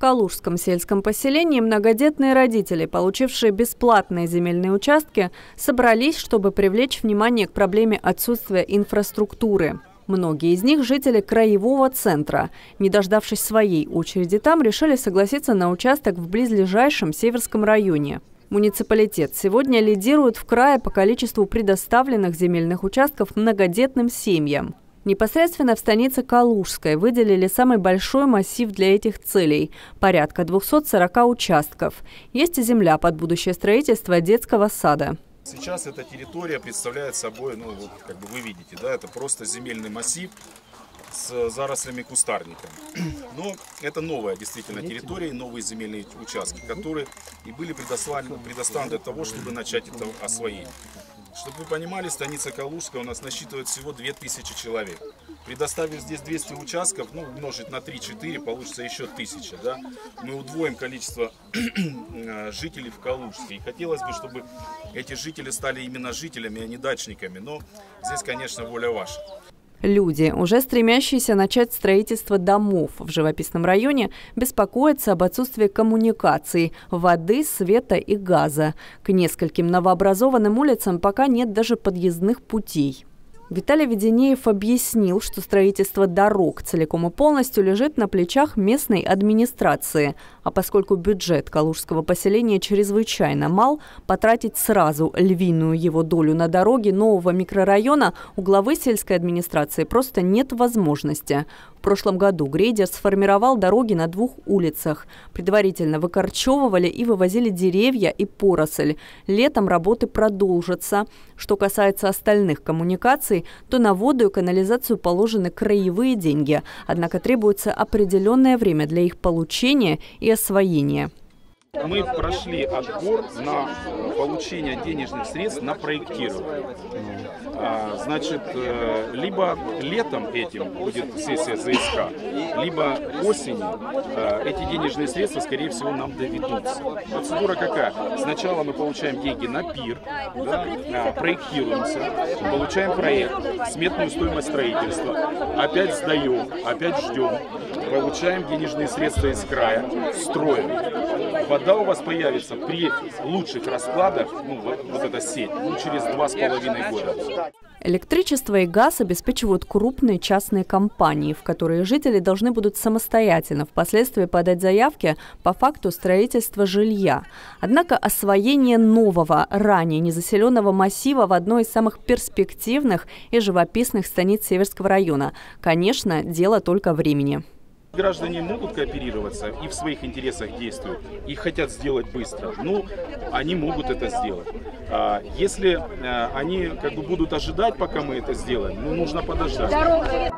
калужском сельском поселении многодетные родители, получившие бесплатные земельные участки, собрались, чтобы привлечь внимание к проблеме отсутствия инфраструктуры. Многие из них – жители краевого центра. Не дождавшись своей очереди там, решили согласиться на участок в близлежащем Северском районе. Муниципалитет сегодня лидирует в крае по количеству предоставленных земельных участков многодетным семьям. Непосредственно в станице Калужской выделили самый большой массив для этих целей – порядка 240 участков. Есть и земля под будущее строительство детского сада. Сейчас эта территория представляет собой, вот, как бы вы видите, да, это просто земельный массив с зарослями кустарника. Но это новая действительно территория, новые земельные участки, которые и были предоставлены для того, чтобы начать это освоение. Чтобы вы понимали, станица Калужская у нас насчитывает всего 2000 человек. Предоставив здесь 200 участков, умножить на 3-4, получится еще 1000. Да? Мы удвоим количество жителей в Калужске. И хотелось бы, чтобы эти жители стали именно жителями, а не дачниками. Но здесь, конечно, воля ваша. Люди, уже стремящиеся начать строительство домов в живописном районе, беспокоятся об отсутствии коммуникаций, воды, света и газа. К нескольким новообразованным улицам пока нет даже подъездных путей. Виталий Веденеев объяснил, что строительство дорог целиком и полностью лежит на плечах местной администрации. А поскольку бюджет калужского поселения чрезвычайно мал, потратить сразу львиную его долю на дороги нового микрорайона у главы сельской администрации просто нет возможности. В прошлом году грейдер сформировал дороги на 2 улицах. Предварительно выкорчевывали и вывозили деревья и поросль. Летом работы продолжатся. Что касается остальных коммуникаций, то на воду и канализацию положены краевые деньги. Однако требуется определенное время для их получения и освоения. Мы прошли отбор на получение денежных средств на проектирование. Значит, либо летом этим будет сессия ЗСК, либо осенью эти денежные средства, скорее всего, нам доведутся. Процедура какая? Сначала мы получаем деньги на ПИР, да, проектируемся, получаем проект, сметную стоимость строительства, опять сдаем, опять ждем, получаем денежные средства из края, строим. Вода у вас появится при лучших раскладах, вот эта сеть, через 2,5 года. Электричество и газ обеспечивают крупные частные компании, в которые жители должны будут самостоятельно впоследствии подать заявки по факту строительства жилья. Однако освоение нового, ранее незаселенного массива в одной из самых перспективных и живописных станиц Северского района, конечно, дело только времени. Граждане могут кооперироваться и в своих интересах действуют, и хотят сделать быстро. Они могут это сделать. Если они будут ожидать, пока мы это сделаем, нужно подождать.